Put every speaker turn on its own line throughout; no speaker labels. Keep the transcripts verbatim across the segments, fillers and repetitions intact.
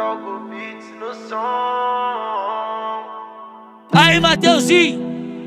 Jogo beats no som.
Aí, Mateuzinho.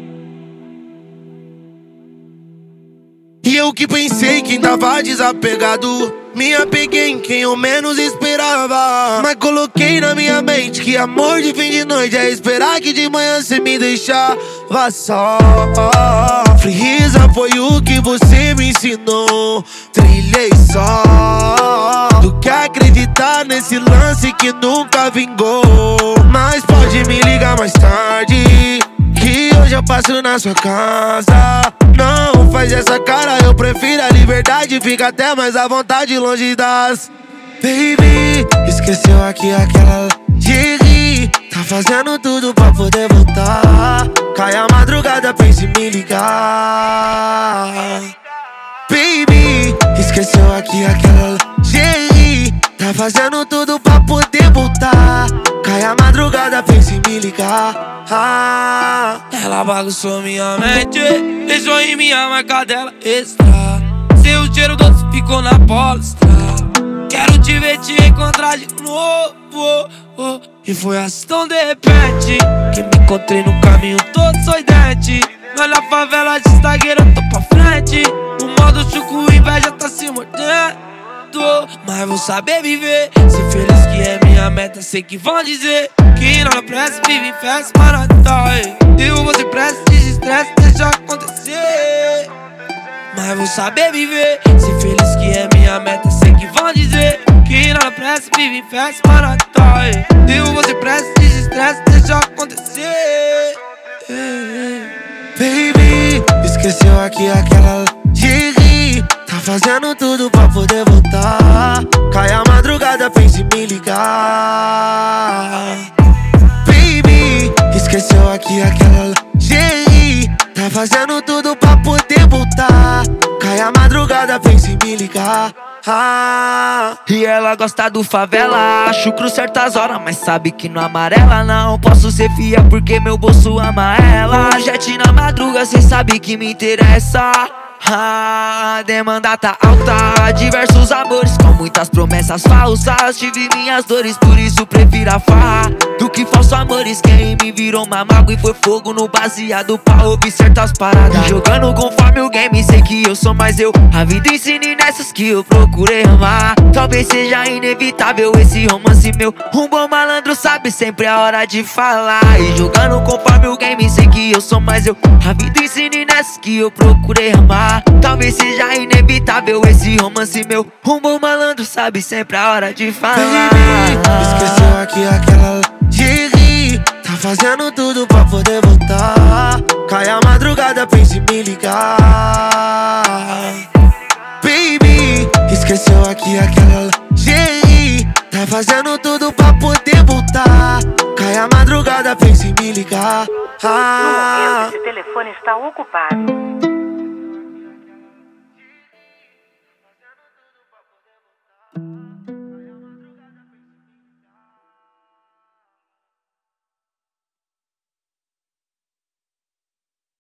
E eu que pensei quem tava desapegado, me apeguei em quem eu menos esperava. Mas coloquei na minha mente que amor de fim de noite é esperar que de manhã cê me deixava só. Freeza foi o que você me ensinou, trilhei só do que acreditar nesse lance que nunca vingou. Mas pode me ligar mais tarde, que hoje eu passo na sua casa. Não faz essa cara, eu prefiro a liberdade. Fica até mais à vontade longe das baby. Esqueceu aqui aquela Jerry, tá fazendo tudo pra poder voltar. Cai a madrugada, pense em me ligar. Baby, esqueceu aqui aquela Jerry, tá fazendo tudo pra poder voltar. Cai a madrugada, pense em me ligar. Ah,
ela bagunçou minha mente, deixou em minha marca dela extra. Seu cheiro doce ficou na polstra. Quero te ver, te encontrar de novo, oh, oh. E foi assim tão de repente que me encontrei no caminho todo sorridente. Mas na favela de Instagram eu tô pra frente. O modo chuco inveja tá se mordendo. Mas vou saber viver, ser feliz que é minha meta. Sei que vão dizer que não pressa, vive em festa, mas não dói. Eu vou sem pressa, desestresse, deixa acontecer. Mas vou saber viver, ser feliz que é minha meta. Sei que vão dizer que não pressa, vive em festa, mas não dói. Eu vou sem pressa, desestresse, deixa acontecer.
Baby, esqueceu aqui aquela Jerry, tá fazendo tudo pra poder voltar. Cai a madrugada, pense em me ligar. Baby, esqueceu aqui aquela Jerry, tá fazendo tudo pra poder voltar. Cai a madrugada, pense em me ligar. Ah,
e ela gosta do favela, chucro certas horas, mas sabe que no amarela não posso ser fiel porque meu bolso ama ela. Jet na madruga, cê sabe que me interessa. Ah, a demanda tá alta, diversos amores com muitas promessas falsas. Tive minhas dores, por isso prefiro a farra do que falsos amores. Quem me virou uma mágoa e foi fogo no baseado pra ouvir certas paradas. Jogando conforme o game, sei que eu sou mais eu. A vida ensina nessas que eu procurei amar. Talvez seja inevitável esse romance meu. Um bom malandro sabe sempre a hora de falar. E jogando conforme o game, sei que eu sou mais eu. A vida ensina nessas que eu procurei amar. Talvez seja inevitável esse romance meu. Um bom malandro sabe sempre a hora de falar.
Baby, esqueceu aqui aquela Jerry, tá fazendo tudo pra poder voltar. Cai a madrugada, pense em me ligar. Baby, esqueceu aqui aquela Jerry, tá fazendo tudo pra poder voltar. Cai a madrugada, pense em me ligar.
No momento, esse telefone está ocupado.